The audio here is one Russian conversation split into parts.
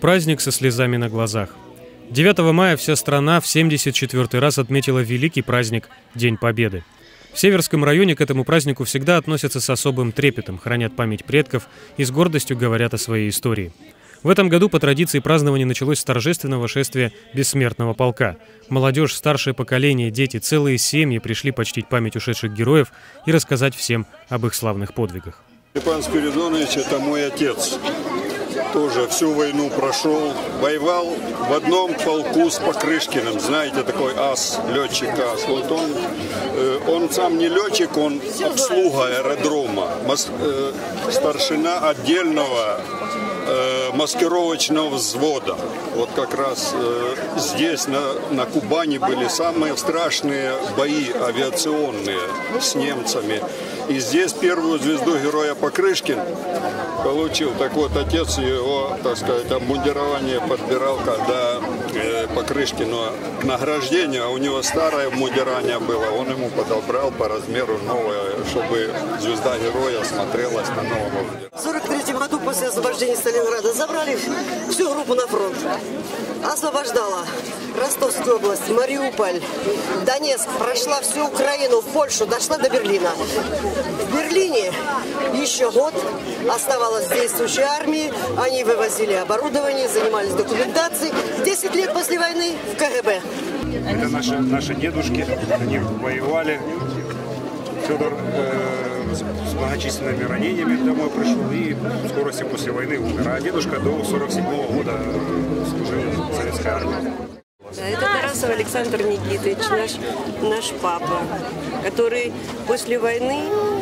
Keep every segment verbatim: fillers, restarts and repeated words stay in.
праздник со слезами на глазах. девятого мая вся страна в семьдесят четвёртый раз отметила великий праздник – День Победы. В Северском районе к этому празднику всегда относятся с особым трепетом, хранят память предков и с гордостью говорят о своей истории. В этом году по традиции празднование началось с торжественного шествия бессмертного полка. Молодежь, старшее поколение, дети, целые семьи пришли почтить память ушедших героев и рассказать всем об их славных подвигах. Степан Спиридонович – это мой отец. Тоже всю войну прошел. Воевал в одном полку с Покрышкиным. Знаете, такой ас, летчик ас. Вот он, он сам не летчик, он обслуга аэродрома. Старшина отдельного маскировочного взвода. Вот как раз э, здесь, на, на Кубани, были самые страшные бои авиационные с немцами. И здесь первую звезду героя Покрышкин получил. Так вот, отец его, так сказать, обмундирование подбирал, когда э, Покрышкину награждение, а у него старое обмундирование было, он ему подобрал по размеру новое, чтобы звезда героя смотрелась на новом обмундировании. В сорок третьем году после освобождения Сталинграда забрали всю группу на фронт. Освобождала Ростовскую область, Мариуполь, Донецк, прошла всю Украину, в Польшу, дошла до Берлина. В Берлине еще год оставалась действующая армия, они вывозили оборудование, занимались документацией. Десять лет после войны в ка гэ бэ. Это наши, наши дедушки, они воевали. Федор э, с многочисленными ранениями домой пришел и в скорости после войны умер. А дедушка до сорок седьмого года служил в советской армии. Да, это Тарасов Александр Никитович, наш, наш папа, который после войны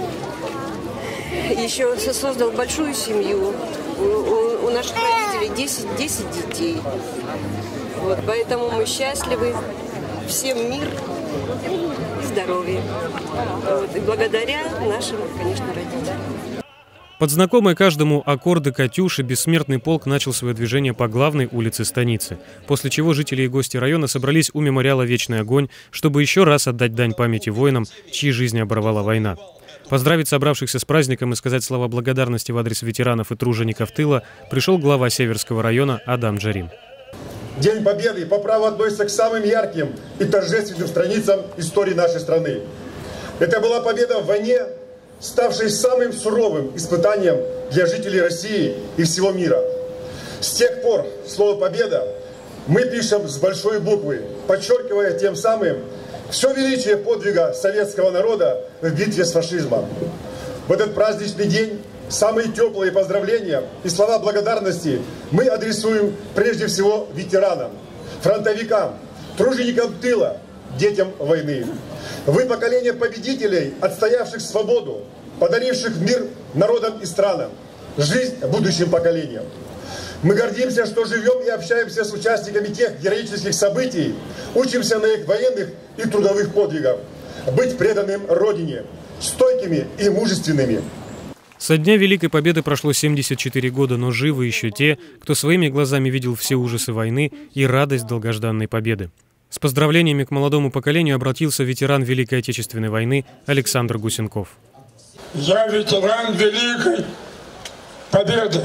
еще создал большую семью. У, у, у наших родителей десять, десять детей. Вот, поэтому мы счастливы. Всем мир и здоровье. Вот, и благодаря нашим, конечно, родителям. Под знакомые каждому аккорды «Катюши» бессмертный полк начал свое движение по главной улице станицы, после чего жители и гости района собрались у мемориала «Вечный огонь», чтобы еще раз отдать дань памяти воинам, чьи жизни оборвала война. Поздравить собравшихся с праздником и сказать слова благодарности в адрес ветеранов и тружеников тыла пришел глава Северского района Адам Джарим. День Победы по праву относится к самым ярким и торжественным страницам истории нашей страны. Это была победа в войне, ставшей самым суровым испытанием для жителей России и всего мира. С тех пор слово «победа» мы пишем с большой буквы, подчеркивая тем самым все величие подвига советского народа в битве с фашизмом. В этот праздничный день самые теплые поздравления и слова благодарности мы адресуем прежде всего ветеранам, фронтовикам, труженикам тыла, детям войны. Вы поколение победителей, отстоявших свободу, подаривших мир народам и странам, жизнь будущим поколениям. Мы гордимся, что живем и общаемся с участниками тех героических событий, учимся на их военных и трудовых подвигах, быть преданным Родине, стойкими и мужественными. Со дня Великой Победы прошло семьдесят четыре года, но живы еще те, кто своими глазами видел все ужасы войны и радость долгожданной победы. С поздравлениями к молодому поколению обратился ветеран Великой Отечественной войны Александр Гусенков. Я ветеран Великой Победы.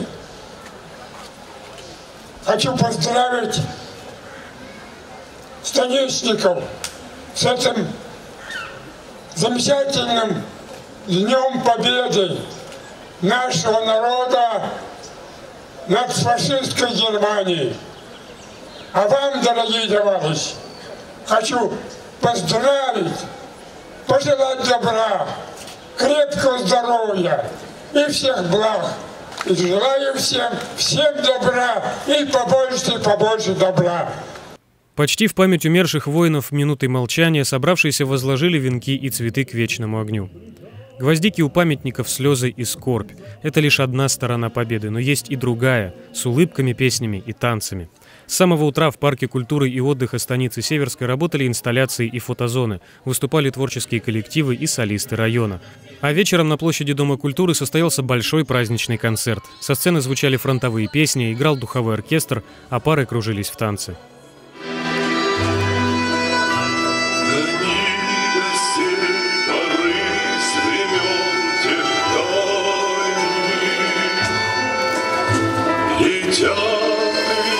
Хочу поздравить станичников с этим замечательным Днем Победы нашего народа над фашистской Германией. А вам, дорогие товарищи, хочу поздравить, пожелать добра, крепкого здоровья и всех благ. И желаю всем, всем добра и побольше, побольше добра. Почти в память умерших воинов минутой молчания собравшиеся возложили венки и цветы к вечному огню. Гвоздики у памятников, слезы и скорбь. Это лишь одна сторона победы, но есть и другая, с улыбками, песнями и танцами. С самого утра в парке культуры и отдыха станицы Северской работали инсталляции и фотозоны, выступали творческие коллективы и солисты района. А вечером на площади Дома культуры состоялся большой праздничный концерт. Со сцены звучали фронтовые песни, играл духовой оркестр, а пары кружились в танце. Летят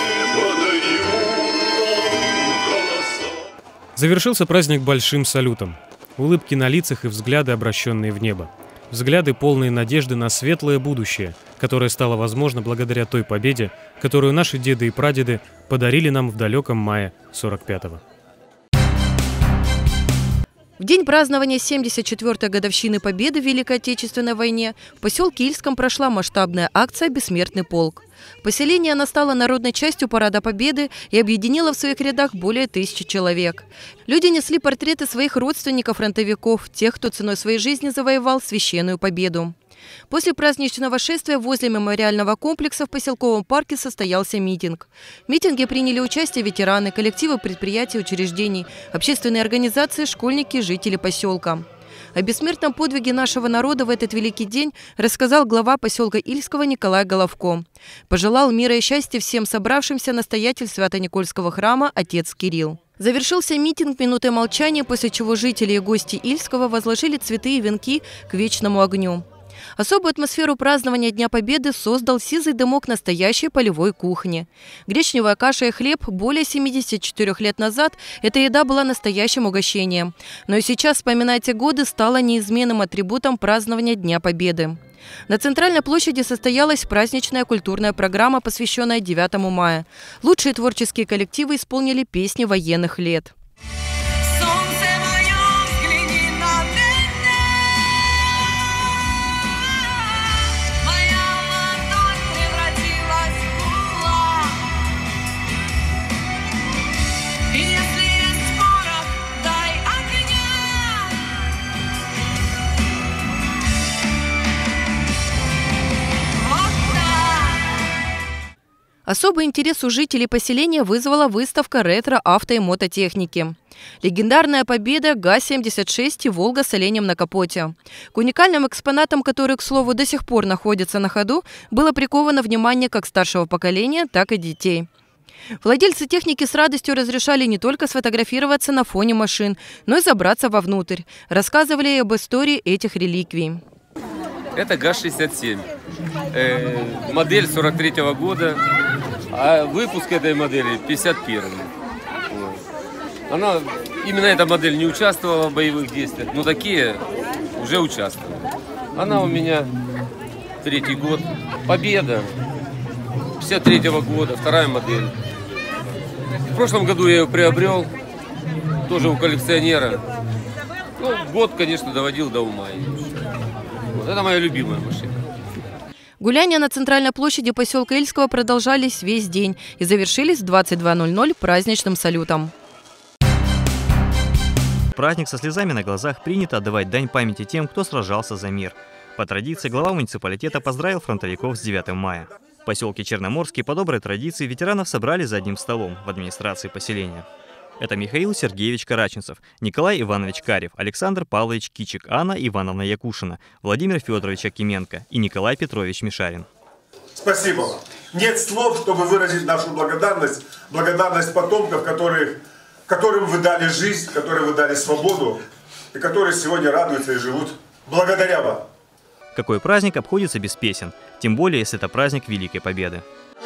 Завершился праздник большим салютом. Улыбки на лицах и взгляды, обращенные в небо. Взгляды, полные надежды на светлое будущее, которое стало возможно благодаря той победе, которую наши деды и прадеды подарили нам в далеком мае сорок пятого. В день празднования семьдесят четвёртой годовщины Победы в Великой Отечественной войне в поселке Ильском прошла масштабная акция «Бессмертный полк». Поселение она стала народной частью Парада Победы и объединила в своих рядах более тысячи человек. Люди несли портреты своих родственников-фронтовиков, тех, кто ценой своей жизни завоевал священную победу. После праздничного шествия возле мемориального комплекса в поселковом парке состоялся митинг. В митинге приняли участие ветераны, коллективы предприятий, учреждений, общественные организации, школьники, жители поселка. О бессмертном подвиге нашего народа в этот великий день рассказал глава поселка Ильского Николай Головко. Пожелал мира и счастья всем собравшимся настоятель Свято-Никольского храма отец Кирилл. Завершился митинг минутой молчания, после чего жители и гости Ильского возложили цветы и венки к вечному огню. Особую атмосферу празднования Дня Победы создал сизый дымок настоящей полевой кухни. Гречневая каша и хлеб более семидесяти четырёх лет назад эта еда была настоящим угощением. Но и сейчас, вспоминая те годы, стала неизменным атрибутом празднования Дня Победы. На Центральной площади состоялась праздничная культурная программа, посвященная девятому мая. Лучшие творческие коллективы исполнили песни военных лет. Особый интерес у жителей поселения вызвала выставка ретро-авто и мототехники. Легендарная Победа, ГАЗ семьдесят шесть и Волга с оленем на капоте. К уникальным экспонатам, которые, к слову, до сих пор находятся на ходу, было приковано внимание как старшего поколения, так и детей. Владельцы техники с радостью разрешали не только сфотографироваться на фоне машин, но и забраться вовнутрь. Рассказывали об истории этих реликвий. Это ГАЗ шестьдесят семь. Э, модель сорок третьего года, а выпуск этой модели пятьдесят первый. Вот. Она, именно эта модель не участвовала в боевых действиях, но такие уже участвовали. Она у меня третий год. Победа пятьдесят третьего года, вторая модель. В прошлом году я ее приобрел, тоже у коллекционера. Ну, год, конечно, доводил до ума. Вот это моя любимая машина. Гуляния на центральной площади поселка Ильского продолжались весь день и завершились в двадцать два ноль ноль праздничным салютом. Праздник со слезами на глазах принято отдавать дань памяти тем, кто сражался за мир. По традиции глава муниципалитета поздравил фронтовиков с девятым мая. В поселке Черноморский по доброй традиции ветеранов собрали за одним столом в администрации поселения. Это Михаил Сергеевич Караченцев, Николай Иванович Карев, Александр Павлович Кичик, Анна Ивановна Якушина, Владимир Федорович Акименко и Николай Петрович Мишарин. Спасибо вам. Нет слов, чтобы выразить нашу благодарность, благодарность потомков, которых, которым вы дали жизнь, которым вы дали свободу, и которые сегодня радуются и живут благодаря вам. Какой праздник обходится без песен, тем более, если это праздник Великой Победы.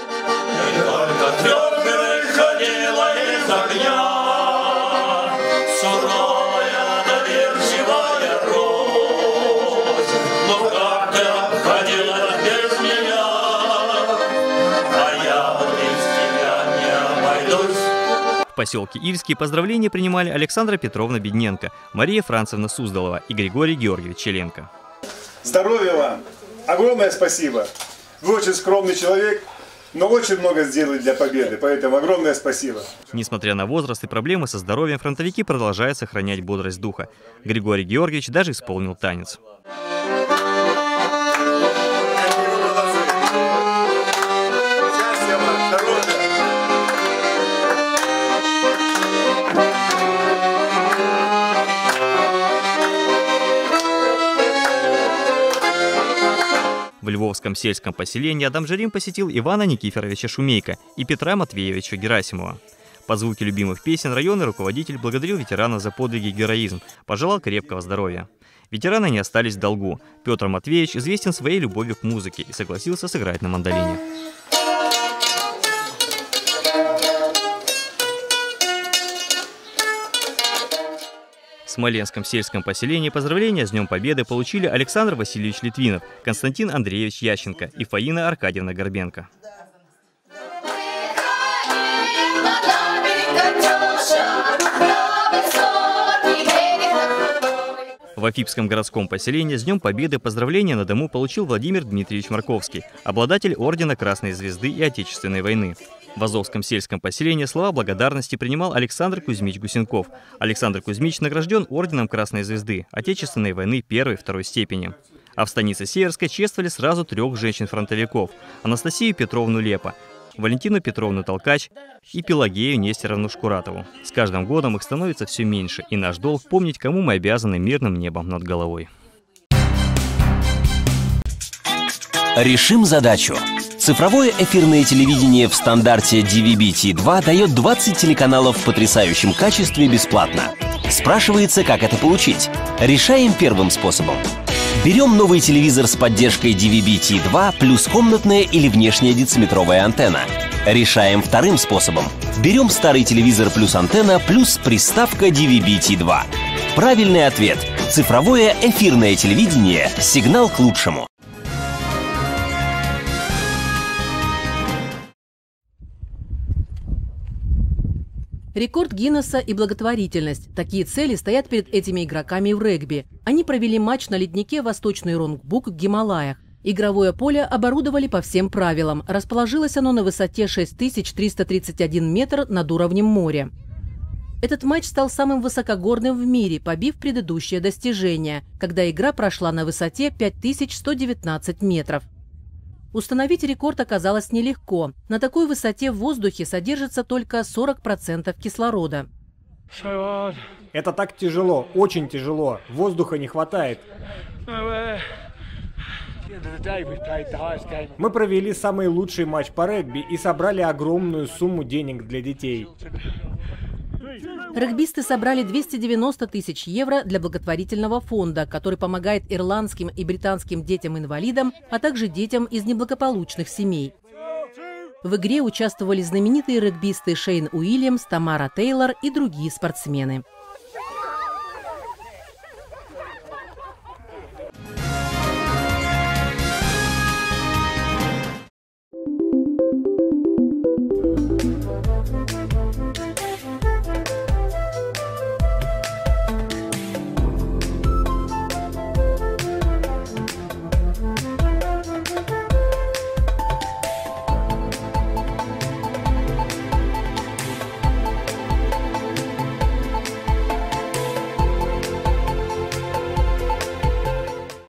В поселке Ильский поздравления принимали Александра Петровна Бедненко, Мария Францевна Суздалова и Григорий Георгиевич Челенко. Здоровья вам! Огромное спасибо! Вы очень скромный человек, но очень много сделали для победы, поэтому огромное спасибо. Несмотря на возраст и проблемы со здоровьем, фронтовики продолжают сохранять бодрость духа. Григорий Георгиевич даже исполнил танец. В Львовском сельском поселении Адам Жарим посетил Ивана Никифоровича Шумейко и Петра Матвеевича Герасимова. Под звуки любимых песен районный руководитель благодарил ветерана за подвиги и героизм, пожелал крепкого здоровья. Ветераны не остались в долгу. Петр Матвеевич известен своей любовью к музыке и согласился сыграть на мандолине. В Смоленском сельском поселении поздравления с Днем Победы получили Александр Васильевич Литвинов, Константин Андреевич Ященко и Фаина Аркадьевна Горбенко. В Афипском городском поселении с Днем Победы поздравления на дому получил Владимир Дмитриевич Марковский, обладатель ордена Красной Звезды и Отечественной войны. В Азовском сельском поселении слова благодарности принимал Александр Кузьмич Гусенков. Александр Кузьмич награжден орденом Красной Звезды Отечественной войны первой и второй степени. А в станице Северской чествовали сразу трех женщин-фронтовиков – Анастасию Петровну Лепа, Валентину Петровну Толкач и Пелагею Нестеровну Шкуратову. С каждым годом их становится все меньше, и наш долг помнить, кому мы обязаны мирным небом над головой. Решим задачу. Цифровое эфирное телевидение в стандарте ди ви би ти два дает двадцать телеканалов в потрясающем качестве бесплатно. Спрашивается, как это получить. Решаем первым способом. Берем новый телевизор с поддержкой ди ви би ти два плюс комнатная или внешняя дециметровая антенна. Решаем вторым способом. Берем старый телевизор плюс антенна плюс приставка ди ви би ти два. Правильный ответ. Цифровое эфирное телевидение. Сигнал к лучшему. Рекорд Гиннесса и благотворительность. Такие цели стоят перед этими игроками в регби. Они провели матч на леднике Восточный Ронгбук в Гималаях. Игровое поле оборудовали по всем правилам. Расположилось оно на высоте шесть тысяч триста тридцать один метр над уровнем моря. Этот матч стал самым высокогорным в мире, побив предыдущее достижение, когда игра прошла на высоте пять тысяч сто девятнадцать метров. Установить рекорд оказалось нелегко. На такой высоте в воздухе содержится только сорок процентов кислорода. Это так тяжело, очень тяжело. Воздуха не хватает. Мы провели самый лучший матч по регби и собрали огромную сумму денег для детей. Регбисты собрали двести девяносто тысяч евро для благотворительного фонда, который помогает ирландским и британским детям-инвалидам, а также детям из неблагополучных семей. В игре участвовали знаменитые регбисты Шейн Уильямс, Тамара Тейлор и другие спортсмены.